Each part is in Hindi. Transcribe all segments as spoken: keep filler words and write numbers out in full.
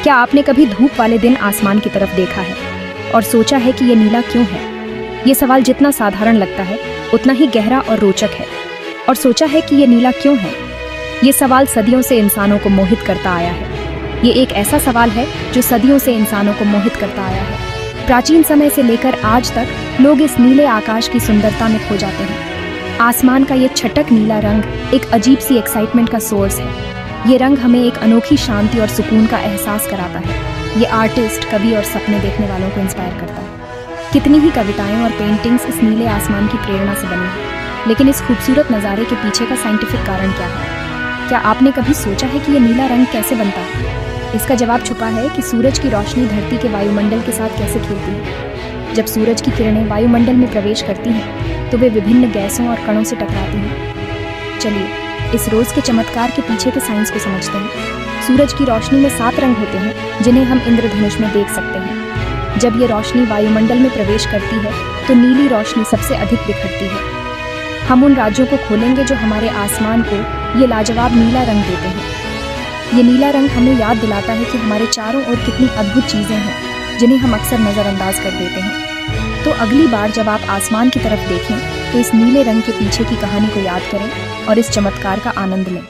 क्या आपने कभी धूप वाले दिन आसमान की तरफ देखा है और सोचा है कि ये नीला क्यों है? ये सवाल जितना साधारण लगता है उतना ही गहरा और रोचक है। और सोचा है कि ये नीला क्यों है? ये सवाल सदियों से इंसानों को मोहित करता आया है। ये एक ऐसा सवाल है जो सदियों से इंसानों को मोहित करता आया है। प्राचीन समय से लेकर आज तक लोग इस नीले आकाश की सुंदरता में खो जाते हैं। आसमान का ये छटक नीला रंग एक अजीब सी एक्साइटमेंट का सोर्स है। ये रंग हमें एक अनोखी शांति और सुकून का एहसास कराता है। ये आर्टिस्ट, कवि और सपने देखने वालों को इंस्पायर करता है। कितनी ही कविताएं और पेंटिंग्स इस नीले आसमान की प्रेरणा से बनी हैं। लेकिन इस खूबसूरत नज़ारे के पीछे का साइंटिफिक कारण क्या है? क्या आपने कभी सोचा है कि ये नीला रंग कैसे बनता है? इसका जवाब छुपा है कि सूरज की रोशनी धरती के वायुमंडल के साथ कैसे खेलती है। जब सूरज की किरणें वायुमंडल में प्रवेश करती हैं तो वे विभिन्न गैसों और कणों से टकराती हैं। चलिए इस रोज के चमत्कार के पीछे के साइंस को समझते हैं। सूरज की रोशनी में सात रंग होते हैं जिन्हें हम इंद्रधनुष में देख सकते हैं। जब ये रोशनी वायुमंडल में प्रवेश करती है तो नीली रोशनी सबसे अधिक बिखरती है। हम उन राज्यों को खोलेंगे जो हमारे आसमान को ये लाजवाब नीला रंग देते हैं। ये नीला रंग हमें याद दिलाता है कि हमारे चारों ओर कितनी अद्भुत चीजें हैं जिन्हें हम अक्सर नजरअंदाज कर देते हैं। तो अगली बार जब आप आसमान की तरफ देखें तो इस नीले रंग के पीछे की कहानी को याद करें और इस चमत्कार का आनंद लें।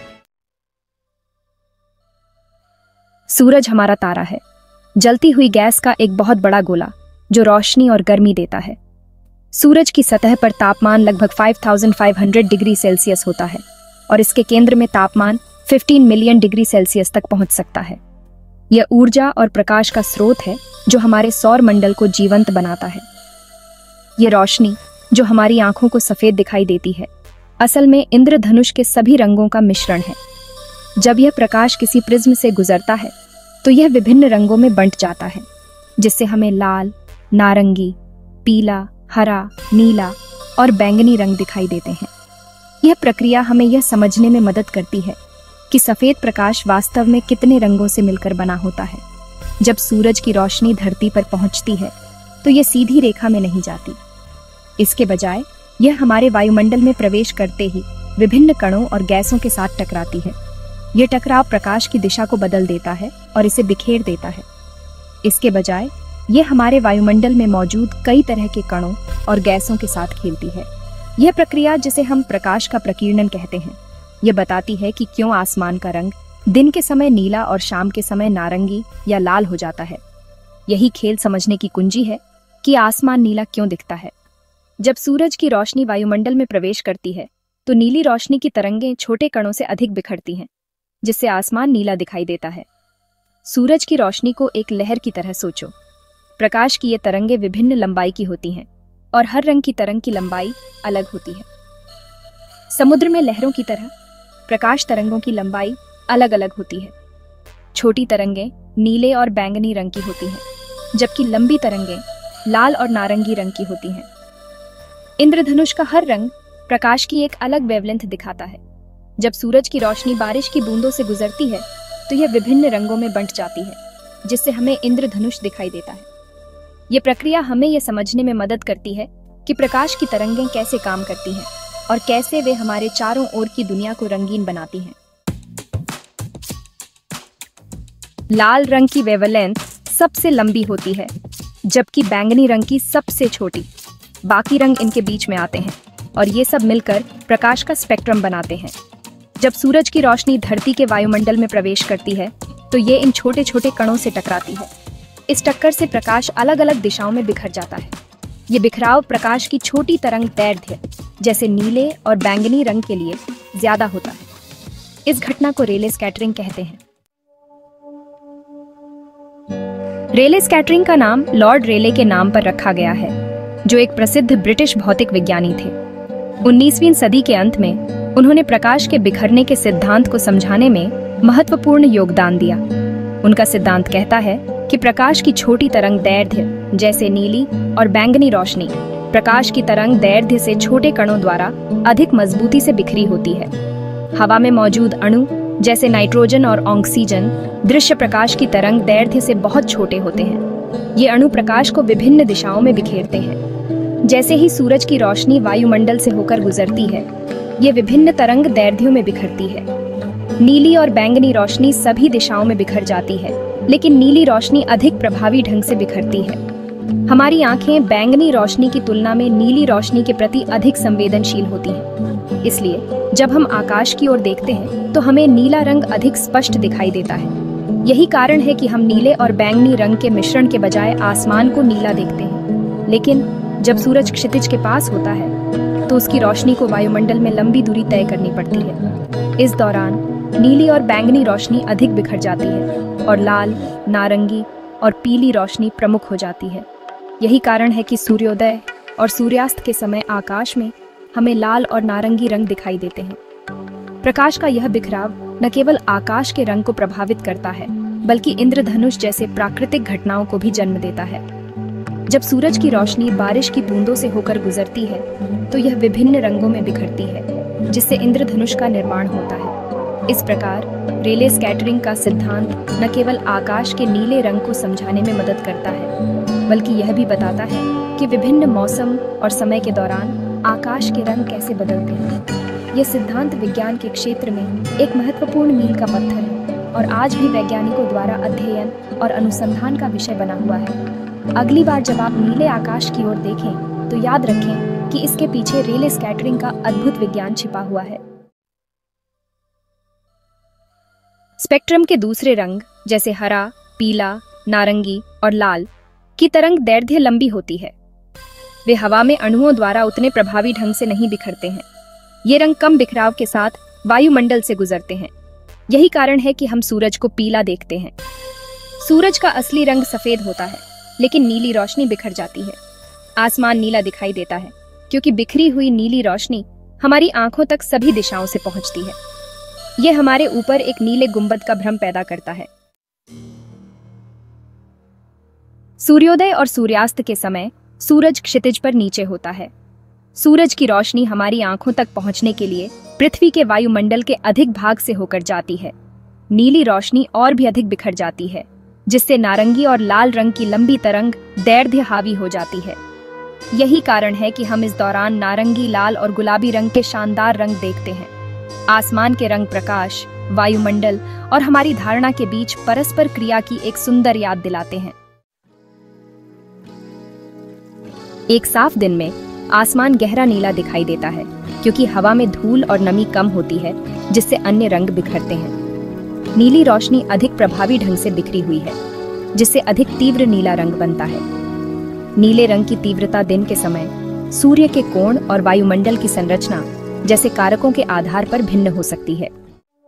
सूरज हमारा तारा है, जलती हुई गैस का एक बहुत बड़ा गोला जो रोशनी और गर्मी देता है। सूरज की सतह पर तापमान लगभग पाँच हज़ार पाँच सौ डिग्री सेल्सियस होता है और इसके केंद्र में तापमान पंद्रह मिलियन डिग्री सेल्सियस तक पहुंच सकता है। यह ऊर्जा और प्रकाश का स्रोत है जो हमारे सौर मंडल को जीवंत बनाता है। यह रोशनी जो हमारी आंखों को सफेद दिखाई देती है असल में इंद्रधनुष के सभी रंगों का मिश्रण है। जब यह प्रकाश किसी प्रिज्म से गुजरता है तो यह विभिन्न रंगों में बंट जाता है, जिससे हमें लाल, नारंगी, पीला, हरा, नीला और बैंगनी रंग दिखाई देते हैं। यह प्रक्रिया हमें यह समझने में मदद करती है कि सफेद प्रकाश वास्तव में कितने रंगों से मिलकर बना होता है। जब सूरज की रोशनी धरती पर पहुंचती है तो यह सीधी रेखा में नहीं जाती। इसके बजाय यह हमारे वायुमंडल में प्रवेश करते ही विभिन्न कणों और गैसों के साथ टकराती है। यह टकराव प्रकाश की दिशा को बदल देता है और इसे बिखेर देता है। इसके बजाय यह हमारे वायुमंडल में मौजूद कई तरह के कणों और गैसों के साथ खेलती है। यह प्रक्रिया, जिसे हम प्रकाश का प्रकीर्णन कहते हैं, यह बताती है कि क्यों आसमान का रंग दिन के समय नीला और शाम के समय नारंगी या लाल हो जाता है। यही खेल समझने की कुंजी है कि आसमान नीला क्यों दिखता है। जब सूरज की रोशनी वायुमंडल में प्रवेश करती है तो नीली रोशनी की तरंगें छोटे कणों से अधिक बिखरती हैं, जिससे आसमान नीला दिखाई देता है। सूरज की रोशनी को एक लहर की तरह सोचो। प्रकाश की ये तरंगें विभिन्न लंबाई की होती हैं और हर रंग की तरंग की लंबाई अलग होती है। समुद्र में लहरों की तरह प्रकाश तरंगों की लंबाई अलग अलग होती है। छोटी तरंगें नीले और बैंगनी रंग की होती हैं, जबकि लंबी तरंगें लाल और नारंगी रंग की होती हैं। इंद्रधनुष का हर रंग प्रकाश की एक अलग वेवलेंथ दिखाता है। जब सूरज की रोशनी बारिश की बूंदों से गुजरती है तो यह विभिन्न रंगों में बंट जाती है, जिससे हमें इंद्रधनुष दिखाई देता है। यह प्रक्रिया हमें यह समझने में मदद करती है कि प्रकाश की तरंगें कैसे काम करती हैं और कैसे वे हमारे चारों ओर की दुनिया को रंगीन बनाती हैं। लाल रंग की वेवलेंथ सबसे लंबी होती है, जबकि बैंगनी रंग की सबसे छोटी। बाकी रंग इनके बीच में आते हैं और ये सब मिलकर प्रकाश का स्पेक्ट्रम बनाते हैं। जब सूरज की रोशनी धरती के वायुमंडल में प्रवेश करती है तो ये इन छोटे छोटे कणों से टकराती है। इस टक्कर से प्रकाश अलग अलग दिशाओं में बिखर जाता है। ये बिखराव प्रकाश की छोटी तरंग दैर्ध्य जैसे नीले और बैंगनी रंग के लिए ज्यादा होता है। इस घटना को रेले स्कैटरिंग कहते हैं। रेले स्कैटरिंग का नाम लॉर्ड रेले के नाम पर रखा गया है, जो एक प्रसिद्ध ब्रिटिश भौतिक विज्ञानी थे। उन्नीसवीं सदी के अंत में उन्होंने प्रकाश के बिखरने के सिद्धांत को समझाने में महत्वपूर्ण योगदान दिया। उनका सिद्धांत कहता है कि प्रकाश की छोटी तरंग दैर्ध्य जैसे नीली और बैंगनी रोशनी प्रकाश की तरंग दैर्ध्य से छोटे कणों द्वारा अधिक मजबूती से बिखरी होती है। हवा में मौजूद अणु जैसे नाइट्रोजन और ऑक्सीजन दृश्य प्रकाश की तरंग दैर्ध्य से बहुत छोटे होते हैं। ये अणु प्रकाश को विभिन्न दिशाओं में बिखेरते हैं। जैसे ही सूरज की रोशनी वायुमंडल से होकर गुजरती है, ये विभिन्न तरंग दैर्ध्यों में बिखरती है। नीली और बैंगनी रोशनी सभी दिशाओं में बिखर जाती है लेकिन नीली रोशनी अधिक प्रभावी ढंग से बिखरती है। हमारी आंखें बैंगनी रोशनी की तुलना में नीली रोशनी के प्रति अधिक संवेदनशील होती हैं। इसलिए जब हम आकाश की ओर देखते हैं तो हमें नीला रंग अधिक स्पष्ट दिखाई देता है। यही कारण है कि हम नीले और बैंगनी रंग के मिश्रण के बजाय आसमान को नीला देखते हैं। लेकिन जब सूरज क्षितिज के पास होता है तो उसकी रोशनी को वायुमंडल में लंबी दूरी तय करनी पड़ती है। इस दौरान नीली और बैंगनी रोशनी अधिक बिखर जाती है और लाल, नारंगी और पीली रोशनी प्रमुख हो जाती है। यही कारण है कि सूर्योदय और सूर्यास्त के समय आकाश में हमें लाल और नारंगी रंग दिखाई देते हैं। प्रकाश का यह बिखराव न केवल आकाश के रंग को प्रभावित करता है, बल्कि इंद्रधनुष जैसे प्राकृतिक घटनाओं को भी जन्म देता है। जब सूरज की रोशनी बारिश की बूंदों से होकर गुजरती है तो यह विभिन्न रंगों में बिखरती है, जिससे इंद्रधनुष का निर्माण होता है। इस प्रकार रेले स्कैटरिंग का सिद्धांत न केवल आकाश के नीले रंग को समझाने में मदद करता है, बल्कि यह भी बताता है कि विभिन्न मौसम और समय के दौरान आकाश के रंग कैसे बदलते हैं। यह सिद्धांत विज्ञान के क्षेत्र में एक महत्वपूर्ण मील का पत्थर है और आज भी वैज्ञानिकों द्वारा अध्ययन और अनुसंधान का विषय बना हुआ है। अगली बार जब आप नीले आकाश की ओर देखें तो याद रखें कि इसके पीछे रेले स्कैटरिंग का अद्भुत विज्ञान छिपा हुआ है। स्पेक्ट्रम के दूसरे रंग जैसे हरा, पीला, नारंगी और लाल की तरंग दैर्ध्य लंबी होती है। वे हवा में अणुओं द्वारा उतने प्रभावी ढंग से नहीं बिखरते हैं। ये रंग कम बिखराव के साथ वायुमंडल से गुजरते हैं। यही कारण है कि हम सूरज को पीला देखते हैं। सूरज का असली रंग सफेद होता है, लेकिन नीली रोशनी बिखर जाती है। आसमान नीला दिखाई देता है क्योंकि बिखरी हुई नीली रोशनी हमारी आंखों तक सभी दिशाओं से पहुंचती है। यह हमारे ऊपर एक नीले गुंबद का भ्रम पैदा करता है। सूर्योदय और सूर्यास्त के समय सूरज क्षितिज पर नीचे होता है। सूरज की रोशनी हमारी आंखों तक पहुंचने के लिए पृथ्वी के वायुमंडल के अधिक भाग से होकर जाती है। नीली रोशनी और भी अधिक बिखर जाती है, जिससे नारंगी और लाल रंग की लंबी तरंग दैर्ध्य हावी हो जाती है। यही कारण है कि हम इस दौरान नारंगी, लाल और गुलाबी रंग के शानदार रंग देखते हैं। आसमान के रंग प्रकाश, वायुमंडल और हमारी धारणा के बीच परस्पर क्रिया की एक सुंदर याद दिलाते हैं। एक साफ दिन में आसमान गहरा नीला दिखाई देता है क्योंकि हवा में धूल और नमी कम होती है, जिससे अन्य रंग बिखरते हैं। नीली रोशनी अधिक प्रभावी ढंग से बिखरी हुई है, जिससे अधिक तीव्र नीला रंग बनता है। नीले रंग की तीव्रता दिन के समय सूर्य के कोण और वायुमंडल की संरचना जैसे कारकों के आधार पर भिन्न हो सकती है।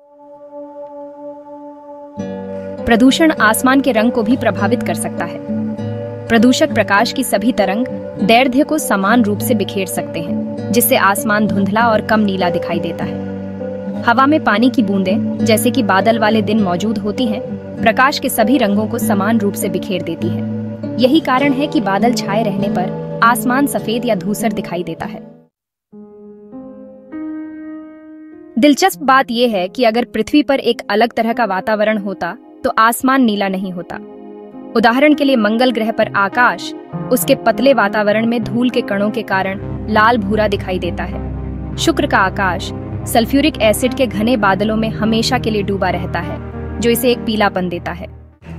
प्रदूषण आसमान के रंग को भी प्रभावित कर सकता है। प्रदूषक प्रकाश की सभी तरंग दैर्ध्य को समान रूप से बिखेर सकते हैं, जिससे आसमान धुंधला और कम नीला दिखाई देता है। हवा में पानी की बूंदें जैसे कि बादल वाले दिन मौजूद होती हैं, प्रकाश के सभी रंगों को समान रूप से बिखेर देती है। यही कारण है कि बादल छाए रहने पर आसमान सफेद या धूसर दिखाई देता है। दिलचस्प बात यह है कि अगर पृथ्वी पर एक अलग तरह का वातावरण होता तो आसमान नीला नहीं होता। उदाहरण के लिए मंगल ग्रह पर आकाश उसके पतले वातावरण में धूल के कणों के कारण लाल भूरा दिखाई देता है। शुक्र का आकाश सल्फ्यूरिक एसिड के घने बादलों में हमेशा के लिए डूबा रहता है, जो इसे एक पीलापन देता है।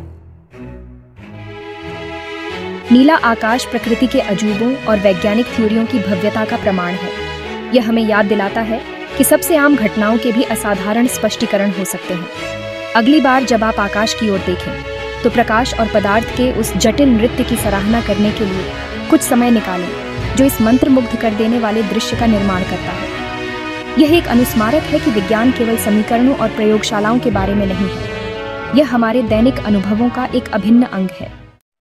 नीला आकाश प्रकृति के अजूबों और वैज्ञानिक थ्योरियों की भव्यता का प्रमाण है। यह हमें याद दिलाता है कि सबसे आम घटनाओं के भी असाधारण स्पष्टीकरण हो सकते हैं। अगली बार जब आप आकाश की ओर देखें तो प्रकाश और पदार्थ के उस जटिल नृत्य की सराहना करने के लिए कुछ समय निकालें, जो इस मंत्रमुग्ध कर देने वाले दृश्य का निर्माण करता है। यह एक अनुस्मारक है कि विज्ञान केवल समीकरणों और प्रयोगशालाओं के बारे में नहीं है, यह हमारे दैनिक अनुभवों का एक अभिन्न अंग है।